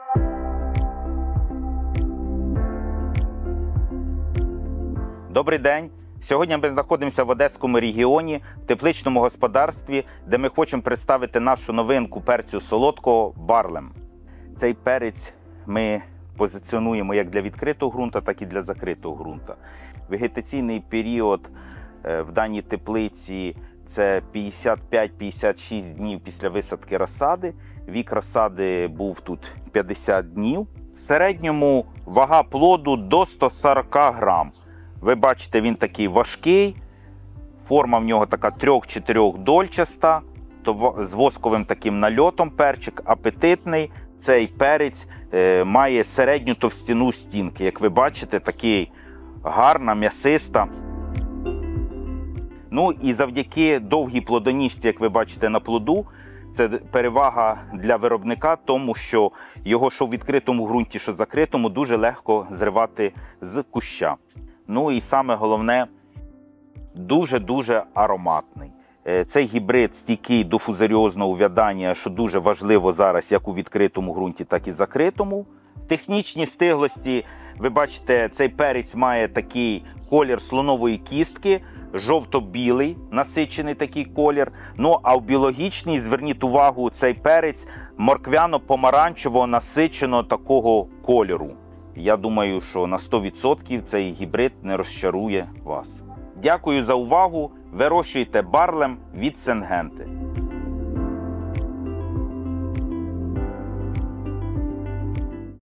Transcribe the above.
Добрий день! Сьогодні ми знаходимося в Одеському регіоні, в тепличному господарстві, де ми хочемо представити нашу новинку перцю солодкого Барлем. Цей перець ми позиціонуємо як для відкритого ґрунту, так і для закритого ґрунту. Вегетаційний період в даній теплиці – це 55-56 днів після висадки розсади. Вік розсади був тут 50 днів. В середньому вага плоду до 140 грам. Ви бачите, він такий важкий, форма в нього така 3-4 з восковим таким нальотом перчик, апетитний. Цей перець має середню товстину стінки, як ви бачите, такий гарна, м'ясиста. Ну і завдяки довгій плодоніжці, як ви бачите на плоду, це перевага для виробника, тому що його що в відкритому ґрунті, що в закритому дуже легко зривати з куща. Ну і саме головне, дуже-дуже ароматний. Цей гібрид стійкий до фузаріозного увядання, що дуже важливо зараз як у відкритому ґрунті, так і закритому. В технічній стиглості, ви бачите, цей перець має такий колір слонової кістки, жовто-білий, насичений такий колір. Ну а в біологічній, зверніть увагу, цей перець морквяно-помаранчевого насиченого такого кольору. Я думаю, що на 100% цей гібрид не розчарує вас. Дякую за увагу. Вирощуйте Барлем від Сингенти.